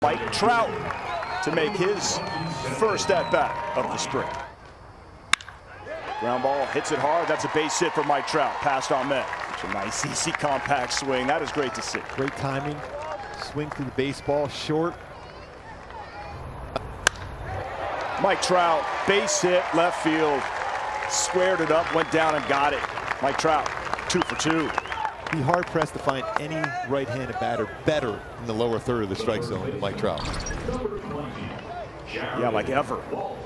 Mike Trout to make his first at-bat of the spring. Ground ball, hits it hard. That's a base hit for Mike Trout. Passed on that. Such a nice, easy, compact swing. That is great to see. Great timing. Swing through the baseball, short. Mike Trout, base hit, left field. Squared it up, went down and got it. Mike Trout, 2 for 2. Be hard pressed to find any right-handed batter better in the lower third of the strike zone than Mike Trout. Yeah, like ever.